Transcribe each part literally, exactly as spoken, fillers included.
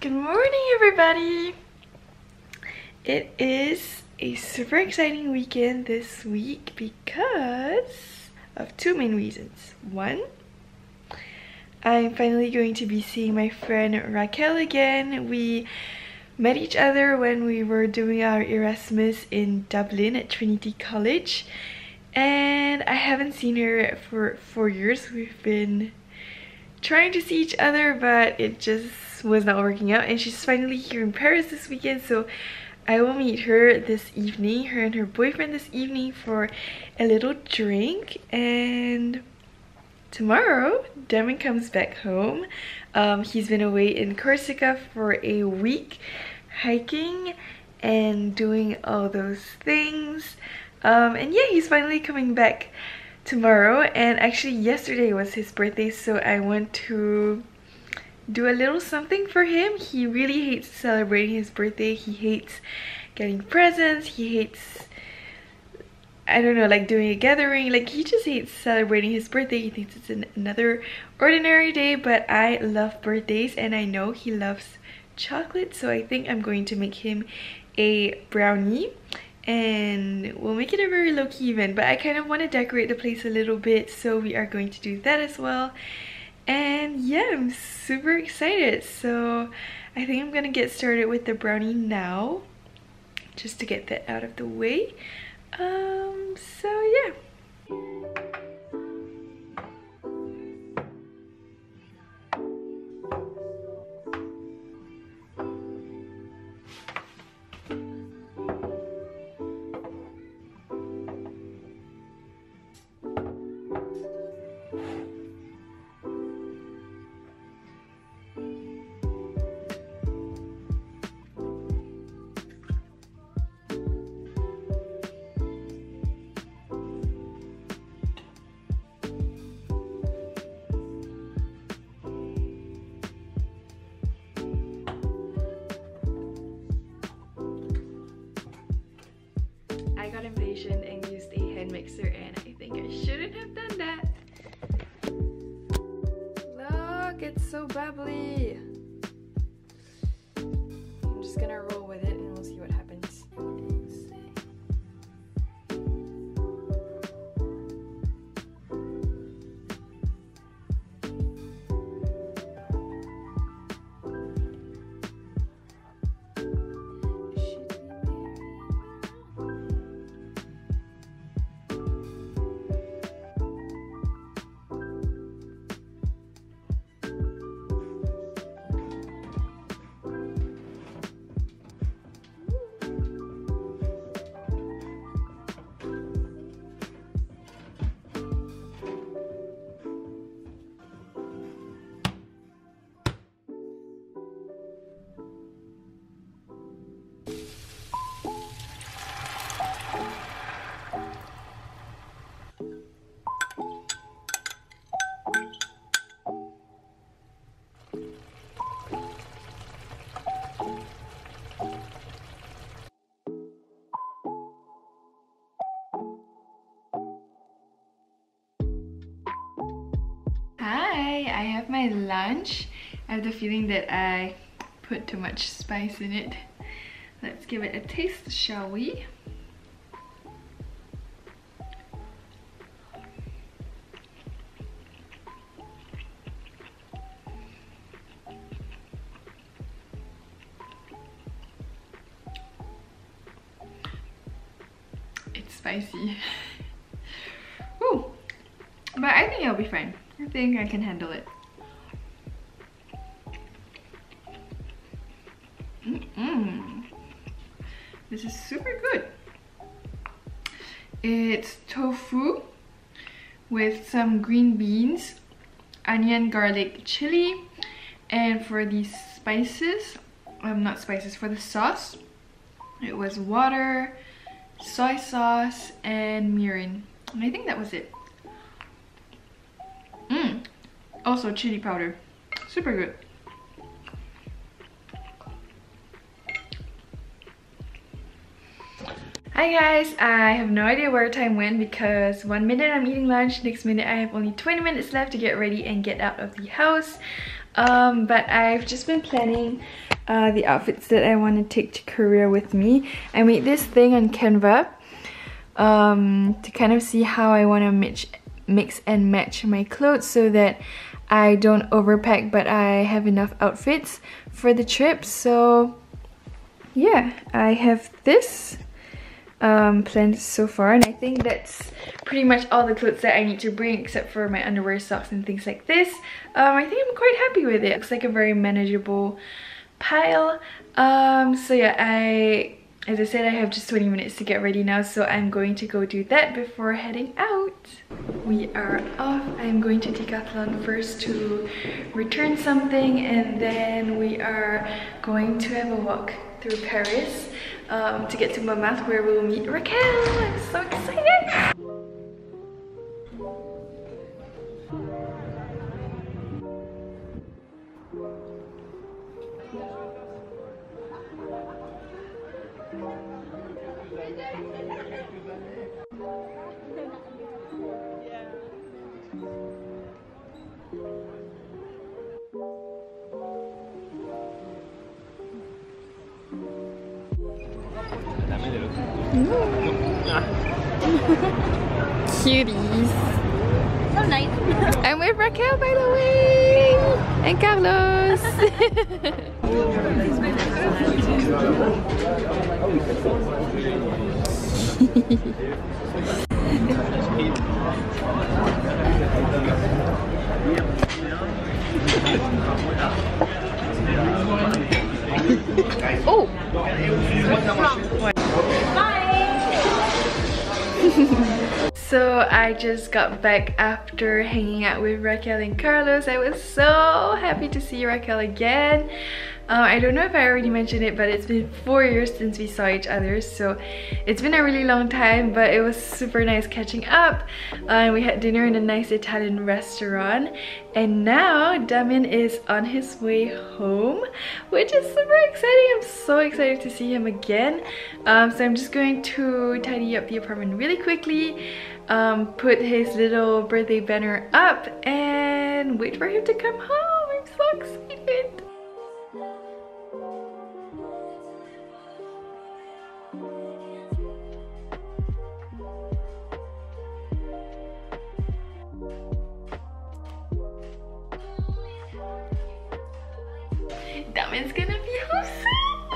Good morning, everybody! It is a super exciting weekend this week because of two main reasons. One, I'm finally going to be seeing my friend Raquel again. We met each other when we were doing our Erasmus in Dublin at Trinity College, and I haven't seen her for four years. We've been trying to see each other, but it just was not working out, and she's finally here in Paris this weekend, so I will meet her this evening, her and her boyfriend this evening, for a little drink. And tomorrow Damon comes back home. Um, he's been away in Corsica for a week, hiking and doing all those things, um, and yeah, he's finally coming back tomorrow. And actually yesterday was his birthday, so I want to do a little something for him. He really hates celebrating his birthday. He hates getting presents. He hates, I don't know, like doing a gathering. Like, he just hates celebrating his birthday. He thinks it's an, another ordinary day, but I love birthdays and I know he loves chocolate, so I think I'm going to make him a brownie and we'll make it a very low-key event. But I kind of want to decorate the place a little bit, so we are going to do that as well. And yeah, I'm super excited. So I think I'm gonna get started with the brownie now, just to get that out of the way. Um, so yeah. I got impatient and used a hand mixer, and I think I shouldn't have done that. Look, it's so bubbly. I'm just gonna roll with it and we'll see what happens. Hi, I have my lunch. I have the feeling that I put too much spice in it. Let's give it a taste, shall we? It's spicy. Woo! But I think it'll be fine. I think I can handle it. Mm-mm. This is super good. It's tofu with some green beans, onion, garlic, chili, and for the spices, um, not spices, for the sauce, it was water, soy sauce, and mirin. And I think that was it. Mmm. Also chili powder. Super good. Hi guys, I have no idea where time went because one minute I'm eating lunch, next minute I have only twenty minutes left to get ready and get out of the house. Um, but I've just been planning uh, the outfits that I want to take to Korea with me. I made this thing on Canva um, to kind of see how I want to mix, mix and match my clothes so that I don't overpack but I have enough outfits for the trip. So yeah, I have this um, planned so far, and I think that's pretty much all the clothes that I need to bring except for my underwear, socks and things like this. Um, I think I'm quite happy with it. It looks like a very manageable pile. Um, so yeah, I, as I said, I have just twenty minutes to get ready now, so I'm going to go do that before heading out. We are off. I'm going to Decathlon first to return something, and then we are going to have a walk through Paris um, to get to Montmartre where we'll meet Raquel. I'm so excited! Cuties. So nice. I'm with Raquel, by the way, and Carlos. Oh. So I just got back after hanging out with Raquel and Carlos. I was so happy to see Raquel again. Uh, I don't know if I already mentioned it, but it's been four years since we saw each other, so it's been a really long time, but it was super nice catching up. Uh, we had dinner in a nice Italian restaurant, and now Damien is on his way home, which is super exciting. I'm so excited to see him again. Um, so I'm just going to tidy up the apartment really quickly, um, put his little birthday banner up, and wait for him to come home. I'm so excited. Damien's gonna be home soon.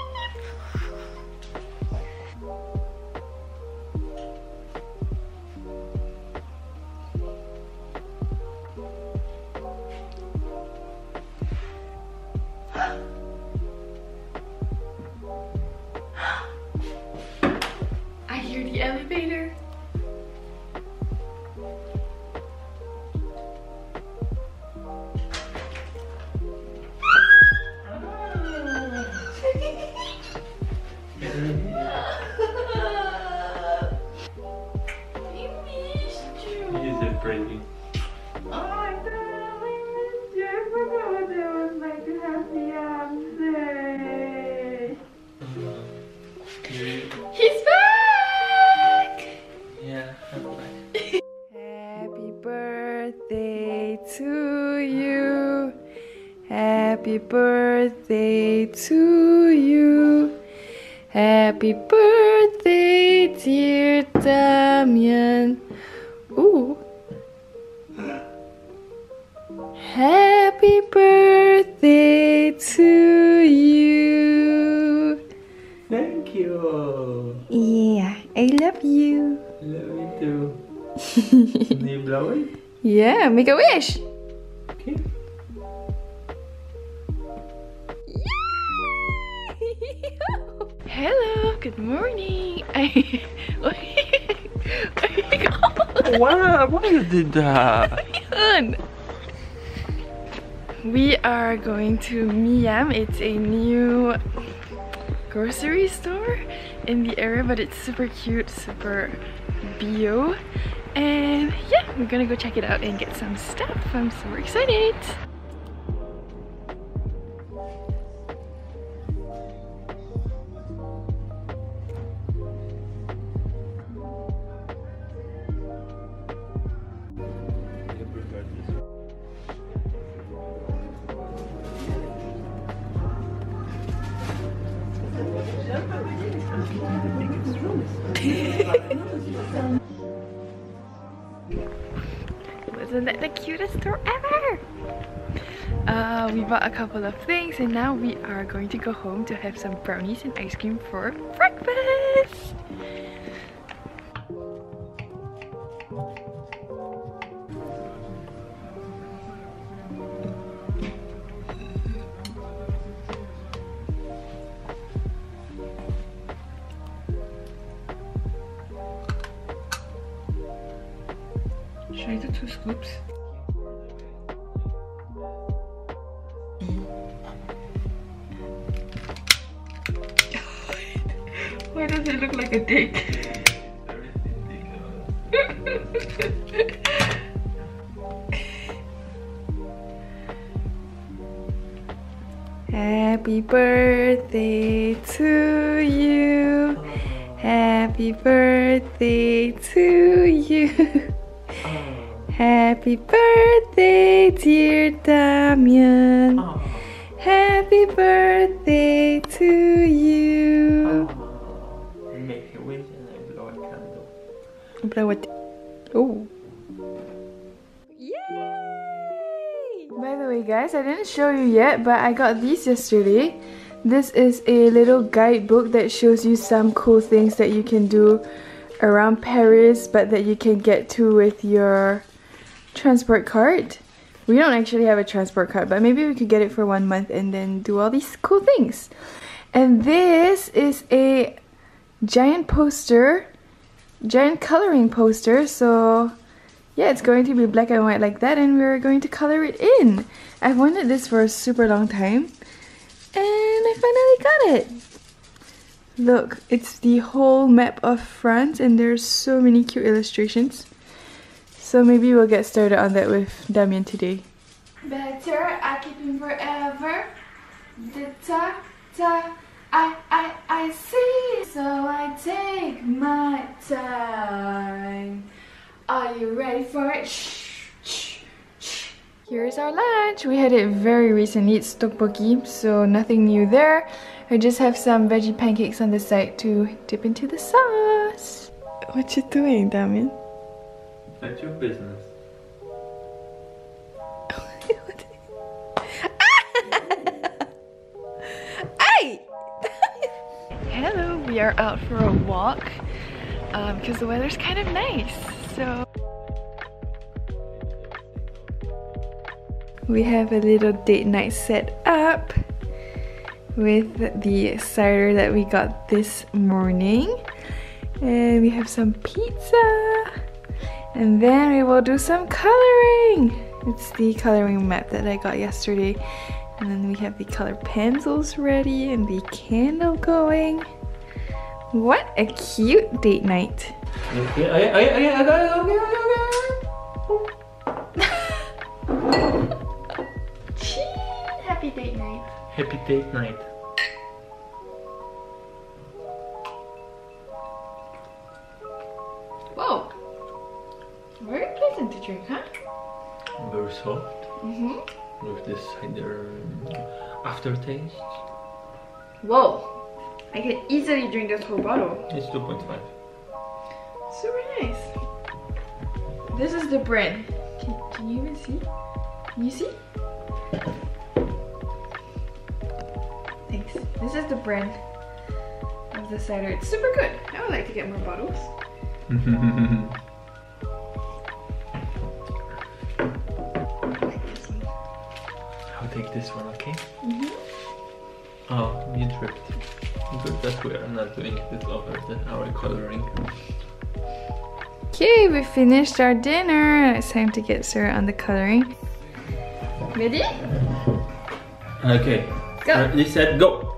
I hear the elevator. Crazy. Oh my god, I missed you. I forgot what it was like to have fiance. He's back! Yeah, I'm back. Happy birthday to you. Happy birthday to you. Happy birthday, dear Damien. Ooh. Happy birthday to you. Thank you. Yeah, I love you. Love you too. Can you blow it? Yeah, make a wish. Okay. Hello, good morning. Wow, why you did that? We are going to Miam. It's a new grocery store in the area, but it's super cute, super bio. And yeah, we're gonna go check it out and get some stuff. I'm super excited. Wasn't that the cutest store ever? Uh, we bought a couple of things and now we are going to go home to have some brownies and ice cream for breakfast. Should I do two scoops? Why does it look like a dick? Happy birthday to you. Happy birthday to you. Happy birthday, dear Damien. Oh. Happy birthday to you. Oh. I make a wish and I blow a candle. Blow it. Oh. Yay! By the way, guys, I didn't show you yet, but I got these yesterday. This is a little guidebook that shows you some cool things that you can do around Paris, but that you can get to with your transport card. We don't actually have a transport card, but maybe we could get it for one month and then do all these cool things. And this is a giant poster, giant coloring poster. So yeah, it's going to be black and white like that, and we're going to color it in. I've wanted this for a super long time and I finally got it. Look, it's the whole map of France and there's so many cute illustrations. So maybe we'll get started on that with Damien today. Better, I keep him forever. The ta ta, I I I see. So I take my time. Are you ready for it? Shh, shh, shh. Here's our lunch. We had it very recently. It's tteokbokki, so nothing new there. I just have some veggie pancakes on the side to dip into the sauce. What you doing, Damien? That's your business. Hey! Hello, we are out for a walk because um, the weather's kind of nice. So we have a little date night set up with the cider that we got this morning, and we have some pizza. And then we will do some coloring. It's the coloring map that I got yesterday. And then we have the color pencils ready and the candle going. What a cute date night. Okay, okay, okay, okay, okay, okay. Happy date night. Happy date night. Whoa. Very pleasant to drink, huh? Very soft. Mm-hmm. With this cider aftertaste. Whoa! I can easily drink this whole bottle. It's two point five. Super nice. This is the brand. Can, can you even see? Can you see? Thanks. This is the brand of the cider. It's super good. I would like to get more bottles. I'll take this one, okay? Mm-hmm. Oh, you dripped. Good that we are not doing this over the, our coloring. Okay, we finished our dinner. It's time to get started on the coloring. Ready? Okay. Go. Ready, set, go!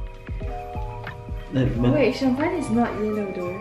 Wait, champagne is not yellow though.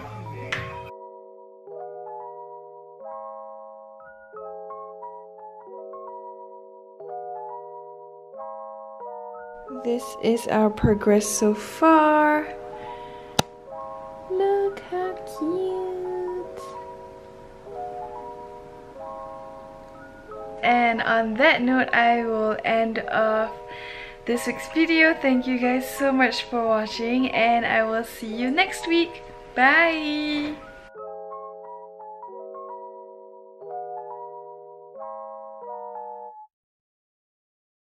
This is our progress so far. Look how cute. And on that note, I will end off this week's video. Thank you guys so much for watching, and I will see you next week. Bye!